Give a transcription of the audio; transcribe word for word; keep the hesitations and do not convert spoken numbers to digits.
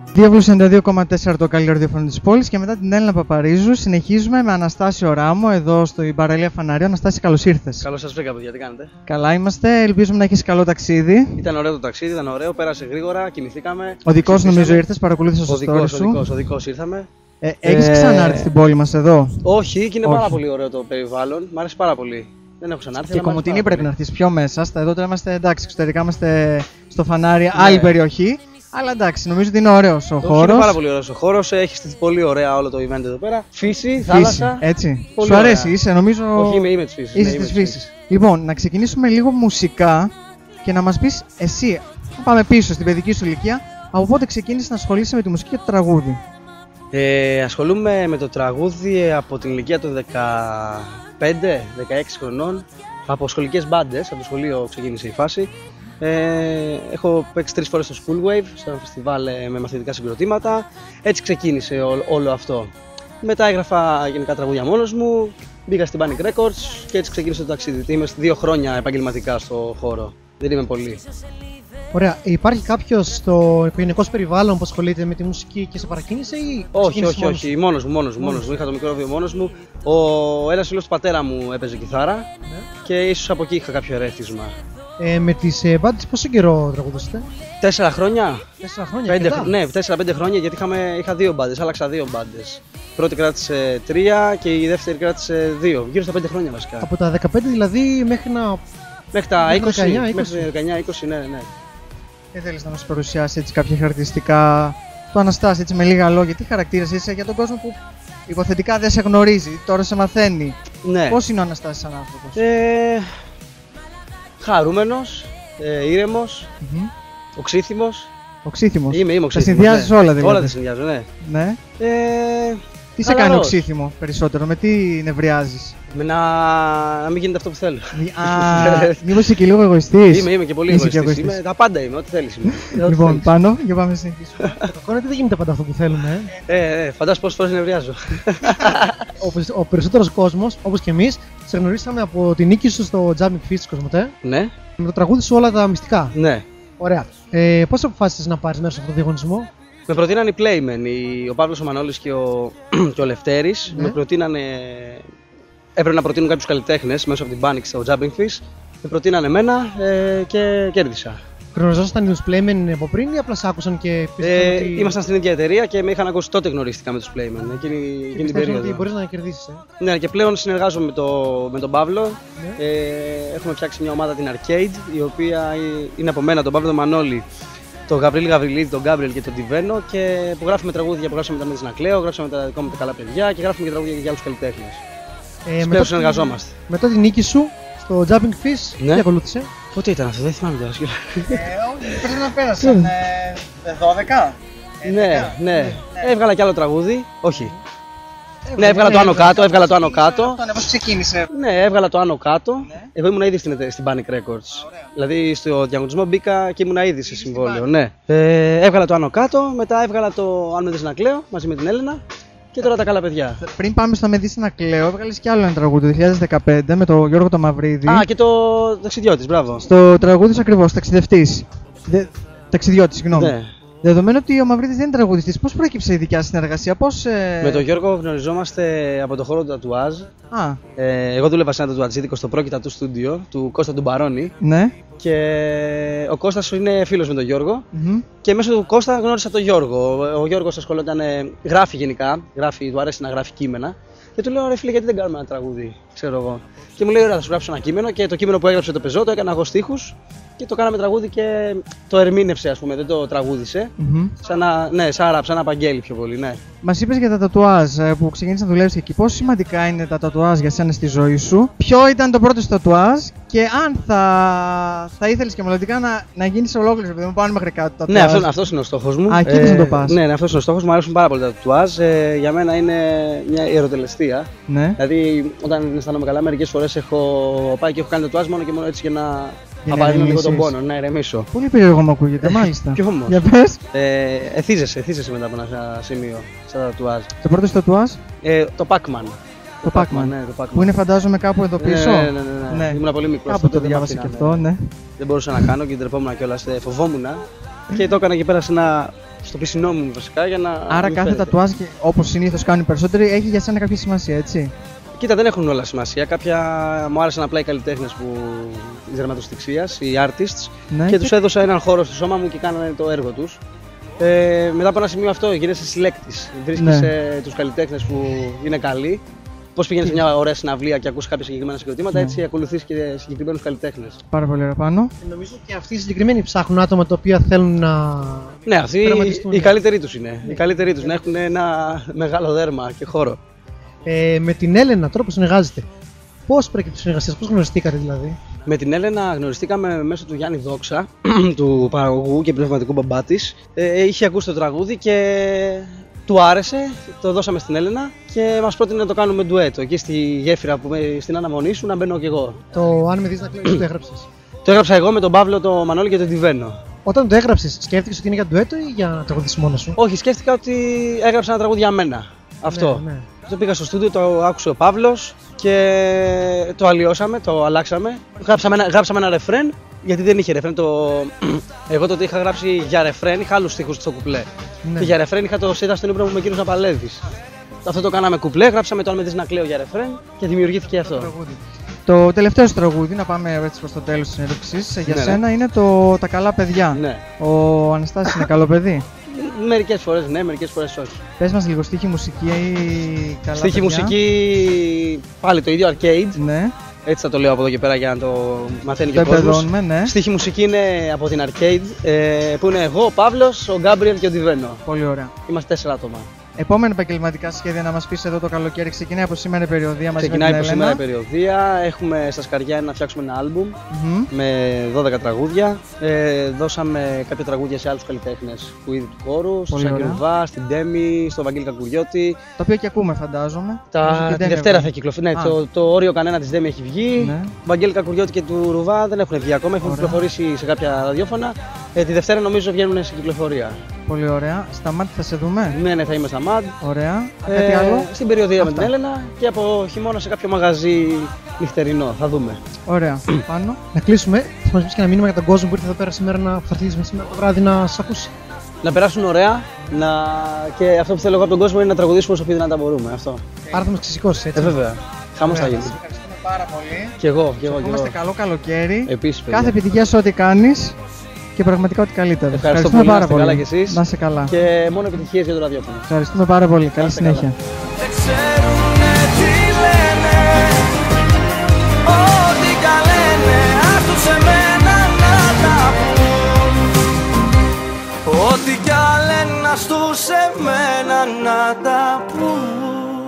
Διάβολος ενενήντα δύο κόμμα τέσσερα το καλύτερο ραδιόφωνο της πόλης και μετά την Έλληνα Παπαρίζου συνεχίζουμε με Αναστάσιο Ράμο εδώ στην παραλία Φαναριού. Αναστάση, καλώς ήρθες. Καλώς σας βρήκα, παιδιά, τι κάνετε? Καλά είμαστε, ελπίζουμε να έχεις καλό ταξίδι. Ήταν ωραίο το ταξίδι, ήταν ωραίο, πέρασε γρήγορα, κοιμηθήκαμε. Ο δικός νομίζω ήρθες, παρακολούθησες το story σου. Ο δικός, ο δικός ήρθαμε. Ε, έχεις ε... ξανάρθει στην πόλη μας εδώ? Όχι, και είναι Όχι. πάρα πολύ ωραίο το περιβάλλον, μου αρέσει πάρα πολύ. Δεν έχω ξανάρθει. Και Κομοτηνή πρέπει να έρθεις πιο μέσα. Στα εδώ τώρα είμαστε εντάξει, εξωτερικά είμαστε στο Φανάρι, ναι. Άλλη περιοχή. Αλλά εντάξει, νομίζω ότι είναι ωραίος ο χώρος. Είναι πάρα πολύ ωραίος ο χώρος, έχει στηθεί πολύ ωραία όλο το event εδώ πέρα. Φύση, Φύση, θάλασσα. Έτσι. Πολύ Σου αρέσει, ωραία. Είσαι νομίζω. Όχι, είμαι, είμαι της φύσης. Είσαι της φύσης. Λοιπόν, να ξεκινήσουμε λίγο μουσικά και να μας πεις εσύ, να πάμε πίσω στην παιδική σου ηλικία, από πότε ξεκίνησες να ασχολείσαι με τη μουσική και το τραγούδι? Ε, ασχολούμαι με το τραγούδι από την ηλικία των δεκαπέντε δεκαέξι χρονών. Από σχολικές μπάντες, από το σχολείο ξεκίνησε η φάση. Ε, έχω παίξει τρεις φορές στο Schoolwave, σε ένα φεστιβάλ με μαθητικά συγκροτήματα. Έτσι ξεκίνησε ό, όλο αυτό. Μετά έγραφα γενικά τραγούδια μόνος μου, μπήκα στην Panic Records και έτσι ξεκίνησε το ταξίδι. Είμαι δύο χρόνια επαγγελματικά στο χώρο, δεν είμαι πολύ. Ωραία. Υπάρχει κάποιος στο οικογενειακό περιβάλλον που ασχολείται με τη μουσική και σε παρακίνησε ή όχι, όχι, μόνος όχι, μόνος μου, μόνος μου, μόνος μου. Είχα το μικρόβιο μόνος μου. Ο ένας φίλος του πατέρα μου έπαιζε κιθάρα, ναι. Και ίσως από εκεί είχα κάποιο ερέθισμα. Ε, με τις ε, μπάντες πόσο καιρό τραγουδήσετε? Τέσσερα χρόνια. Τέσσερα χρόνια. Πέντε, ναι, τέσσερα-πέντε χρόνια γιατί είχαμε, είχα δύο μπάντες, άλλαξα δύο μπάντες. Η πρώτη κράτησε τρία και η δεύτερη κράτησε δύο. Γύρω στα πέντε χρόνια βασικά. Από τα δεκαπέντε δηλαδή μέχρι να. Μέχρι τα είκοσι, δεκαεννιά, είκοσι. μέχρι δεκαεννιά είκοσι, ναι, ναι. Δεν θέλεις να μας παρουσιάσει έτσι κάποια χαρακτηριστικά του Αναστάση, έτσι με λίγα λόγια? Τι χαρακτήρας είσαι για τον κόσμο που υποθετικά δεν σε γνωρίζει, τώρα σε μαθαίνει? Ναι. Πώς είναι ο Αναστάσης σαν άνθρωπος? Ε, χαρούμενος, ε, ήρεμος, Mm-hmm. οξύθυμος. Οξύθυμος. Είμαι, είμαι οξύθυμος. Τα συνδυάζεις, ναι. Όλα δηλαδή. Όλα τα συνδυάζω, ναι. Ναι. Ε, τι σε κάνει οξύθυμο περισσότερο, με τι νευριάζεις? Με να... να μην γίνεται αυτό που θέλω. Α, μήπως είσαι και λίγο εγωιστής? Είμαι, είμαι και πολύ είσαι εγωιστής. Και είμαι, τα πάντα είμαι, ό,τι θέλεις είμαι. Λοιπόν, πάνω, για πάμε να συνεχίσουμε. Το κακό είναι ότι δεν γίνεται πάντα αυτό που θέλουμε. Ε, ε, ε φαντάσου πόσες φορές νευριάζω. Ο, ο περισσότερος κόσμος, όπως και εμείς, σε γνωρίσαμε από την νίκη σου στο Jumping Fist Κοσμοτέ. Ναι. Με το τραγούδι σου όλα τα μυστικά. Ναι. Ωραία. Ε, πώς αποφάσισες να πάρεις μέρος σε αυτό το διαγωνισμό? Με προτείνανε οι Playmen, ο Παύλος ο Μανώλης και ο, και ο Λευτέρης. Ναι. Με προτείνανε. Έπρεπε να προτείνουν κάποιους καλλιτέχνες μέσω από την Panic στο Jumping Fish. Με προτείνανε εμένα ε, και κέρδισα. Γνωριζόσασταν τους Playmen από πριν ή απλά σ' άκουσαν και πιστεύω ε, ότι... Ήμασταν στην ίδια εταιρεία και με είχαν ακούσει, τότε γνωρίστηκα με τους Playmen, εκείνη, εκείνη την περίοδο. Ότι μπορείς να κερδίσεις, ε? Ναι, και πλέον συνεργάζομαι με, το, με τον Παύλο. Ναι. Ε, έχουμε φτιάξει μια ομάδα, την Arcade, η οποία είναι από μένα, τον Παύλο τον Μανώλη, τον Γαβρίλη Γαβριλίδη, τον Γκάμπριελ και τον Τιβένο, και που γράφουμε τραγούδια που γράψαμε μετά με την Ακλαίο, γράψαμε τα δικό μου τα καλά παιδιά και γράφουμε και τραγούδια για άλλους καλλιτέχνες. Ε, μετά συνεργαζόμαστε. Μετά την νίκη σου στο Jumping Fish, ναι. Τι ακολούθησε? Πότε ήταν αυτό, δεν θυμάμαι τώρα. Πρέπει να πέρασαν δώδεκα. Ναι, ναι. Έβγαλα κι άλλο τραγούδι. Όχι. Ναι, έβγαλα το άνω κάτω, έβγαλα το άνω κάτω. Πώς ξεκίνησε? Ναι, έβγαλα το άνω κάτω. Εγώ ήμουν ήδη στην Panic Records. Δηλαδή στο διαγωνισμό μπήκα και ήμουν ήδη σε συμβόλαιο. Ναι. Έβγαλα το άνω κάτω, μετά έβγαλα το Αν με δεις να κλαίω μαζί με την Έλενα. Και τώρα τα καλά παιδιά. Πριν πάμε στο Με δεις να κλαίω, έβγαλες κι άλλο ένα τραγούδι το δύο χιλιάδες δεκαπέντε με τον Γιώργο το Μαυρίδη. Α, και το Ταξιδιώτης, μπράβο. Στο τραγούδι σου ακριβώς, Ταξιδευτής. Δε... Ταξιδιώτης, συγγνώμη. Ναι. Δεδομένου ότι ο Μαυρίδης δεν είναι τραγουδιστής, πώς προέκυψε η δικιά συνεργασία, πώς. Ε... Με τον Γιώργο γνωριζόμαστε από το χώρο του τατουάζ. Α. Ε, εγώ δούλευα σε ένα τατουατζίδικο στο Πρόκειτα του στούντιο του Κώστα του Μπαρόνι. Ναι. Και ο Κώστας είναι φίλος με τον Γιώργο. Mm-hmm. Και μέσω του Κώστα γνώρισα τον Γιώργο. Ο Γιώργος ασχολόταν, γράφει γενικά, γράφει, του αρέσει να γράφει κείμενα. Και του λέω: ρε φίλε, γιατί δεν κάνουμε ένα τραγούδι, ξέρω εγώ. Και μου λέει: ωραία, θα σου γράψω ένα κείμενο. Και το κείμενο που έγραψε το πεζό, το έκανα εγώ στίχους. Και το κάναμε τραγούδι και το ερμήνευσε, ας πούμε, δεν το τραγούδισε. Mm-hmm. Σαν να, ναι, σαν ράψ, σαν να απαγγέλει πιο πολύ, ναι. Μας είπες για τα τατουάζ που ξεκίνησες να δουλεύεις εκεί. Πόσο σημαντικά είναι τα τατουάζ για σένα στη ζωή σου? Ποιο ήταν το πρώτο τατουάζ και αν θα, θα ήθελες και μελλοντικά να, να γίνεις ολόκληρος, επειδή μου πάνε μέχρι κάτω τατουάζ? Ναι, αυτό, αυτός είναι ο στόχος μου. Α, εκεί ε, να το πας. Ναι, ναι, αυτός είναι ο στόχος μου. Μου αρέσουν πάρα πολύ τα τατουάζ. Ε, για μένα είναι μια ιεροτελεστία. Ναι. Δηλαδή, όταν αισθάνομαι καλά, μερικές φορές έχω πάει και έχω κάνει τατουάζ μόνο και μόνο έτσι για να. Απαρρύνω λίγο τον πόνο, να ηρεμήσω. Πολύ περίεργο μου ακούγεται, μάλιστα. Κι όμως. Για πες. Ε, εθίζεσαι, εθίζεσαι μετά από ένα σημείο στα τατουάζ. Το πρώτο τατουάζ? Ε, το Pac-Man. Το Pac-Man, Pac-Man, ναι, το Pac-Man. Που είναι φαντάζομαι κάπου εδώ πίσω. Ναι, ναι, ναι, ναι. ναι. Ήμουν πολύ μικρός. Κάπου το διάβασα και αυτό, ναι. Δεν μπορούσα να κάνω και ντρεπόμουν κιόλας, φοβόμουν. Και το έκανα και πέρα σε ένα στο πισινό μου βασικά για να. Άρα κάθε τατουάζ, όπως συνήθως κάνουν οι περισσότεροι, έχει για σένα κάποια σημασία, έτσι. Κοίτα, δεν έχουν όλα σημασία. Κάποια μου άρεσαν απλά οι καλλιτέχνες που της δερματοστιξίας, οι artists, Ναι, και, και τους έδωσα έναν χώρο στο σώμα μου και κάνανε το έργο τους. Ε, μετά από ένα σημείο αυτό γίνεσαι συλλέκτης. Βρίσκεις ναι. τους καλλιτέχνες που είναι καλοί. Πώς πηγαίνεις σε μια ωραία συναυλία και ακούς κάποια συγκεκριμένα συγκροτήματα, ναι. έτσι ακολουθείς και συγκεκριμένους καλλιτέχνες. Πάρα πολύ ωραία πάνω. Νομίζω και αυτοί οι συγκεκριμένοι ψάχνουν άτομα τα οποία θέλουν να. Ναι, αυτοί οι καλύτεροι τους είναι. Οι καλύτεροι τους να έχουν ένα μεγάλο δέρμα και χώρο. Ε, με την Έλενα, τώρα που συνεργάζεται, πώς προέκυψε η συνεργασία, πώς γνωριστήκατε δηλαδή? Με την Έλενα γνωριστήκαμε μέσω του Γιάννη Δόξα, του παραγωγού και πνευματικού μπαμπά της. Ε, είχε ακούσει το τραγούδι και του άρεσε, το δώσαμε στην Έλενα και μας πρότεινε να το κάνουμε ντουέτο. Εκεί στη γέφυρα που στην αναμονή σου να μπαίνω κι εγώ. Το αν με δεις να κλαίεις, το έγραψες? Το έγραψα εγώ με τον Παύλο, τον Μανώλη και τον Τιβένο. Όταν το έγραψες, σκέφτηκες ότι είναι για ντουέτο ή για να τραγουδήσεις μόνος σου? Όχι, σκέφτηκα ότι έγραψα ένα τραγούδι για μένα. Αυτό. Ναι, ναι. Το πήγα στο στούντιο, το άκουσε ο Παύλος και το αλλοιώσαμε, το αλλάξαμε. Γράψαμε ένα, γράψαμε ένα ρεφρέν, γιατί δεν είχε ρεφρέν. Το... Εγώ τότε είχα γράψει για ρεφρέν, είχα άλλους στίχους στο κουπλέ. Ναι. Και για ρεφρέν είχα το σίδα στον ύπνο μου με εκείνους να παλεύεις. Αυτό το κάναμε κουπλέ, γράψαμε το αν με δεις να κλαίω για ρεφρέν και δημιουργήθηκε αυτό. Το τελευταίο σου τραγούδι, να πάμε έτσι προς το τέλος της συνέντευξης, για ναι, σένα ναι. είναι το «Τα καλά παιδιά». Ναι. Ο Αναστάσης είναι καλό παιδί? Μερικές φορές ναι, μερικές φορές όχι. Πες μας λίγο στίχη, μουσική ή καλά Στίχη, παιδιά. μουσική, πάλι το ίδιο arcade. Ναι. Έτσι θα το λέω από εδώ και πέρα για να το μαθαίνει Το και ο κόσμος. ναι. Στίχη, μουσική είναι από την arcade, ε, που είναι εγώ, ο Παύλος, ο Γκάμπριελ και ο Τιβένο. Πολύ ωραία. Είμαστε τέσσερα άτομα. Επόμενα επαγγελματικά σχέδια να μας πεις εδώ το καλοκαίρι, ξεκινάει από σήμερα η περιοδία μαζί Ξεκινάει με την από Έλενα. σήμερα η περιοδία. Έχουμε στα σκαριά να φτιάξουμε ένα άλμπουμ Mm-hmm. με δώδεκα τραγούδια. Ε, δώσαμε κάποια τραγούδια σε άλλους καλλιτέχνες του ίδιου του χώρου, στον Σάκη Ρουβά, στην Ντέμι, στον Βαγγέλη Κακουριώτη. Το οποίο και ακούμε, φαντάζομαι. Τα... Τη Δευτέρα θα κυκλοφορήσει. Ναι, το, το όριο κανένα της Ντέμι έχει βγει. Ναι. Του Βαγγέλη Κακουριώτη και του Ρουβά δεν έχουν βγει ακόμα, έχουν κυκλοφορήσει σε κάποια ραδιόφωνα. Ε, τη Δευτέρα νομίζω βγαίνουν σε κυκλοφορία. Πολύ ωραία. Στα μάτια θα σε δούμε. Ναι, ναι, θα είμαι στα μάτ. Ωραία. Ε, Κάτι άλλο? Στην περιοδία με την Έλενα και από χειμώνα σε κάποιο μαγαζί νυχτερινό. Θα δούμε. Ωραία. Πάνω. Να κλείσουμε. Θα μας πεις και ένα μήνυμα για τον κόσμο που ήρθε εδώ πέρα σήμερα να θα έρθει σήμερα το βράδυ να σας ακούσει. Να περάσουν ωραία να... και αυτό που θέλω εγώ από τον κόσμο είναι να τραγουδήσουμε όσο πιο δυνατά μπορούμε. Αυτό. Άρα θα μας ξεσηκώσεις, έτσι? Ε, βέβαια. Χαμός θα γίνει. Ευχαριστούμε πάρα πολύ. Κι εγώ, κι εγώ. Ευχόμαστε καλό καλοκαίρι. Επίσης, παιδιά. Κάθε επιτυχία σε ό,τι κάνεις και πραγματικά ό,τι καλύτερο. Ευχαριστώ πολύ, πάρα να είστε πολύ. καλά κι εσείς. Να είστε καλά. Και μόνο επιτυχίες για το ραδιόφωνο. Ευχαριστούμε πάρα πολύ. Καλή συνέχεια. Δεν ξέρουνε τι λένε, ό,τι κι αν λένε, ας τους εμένα να τα πουν. Ό,τι κι αν λένε, ας τους εμένα να τα πουν.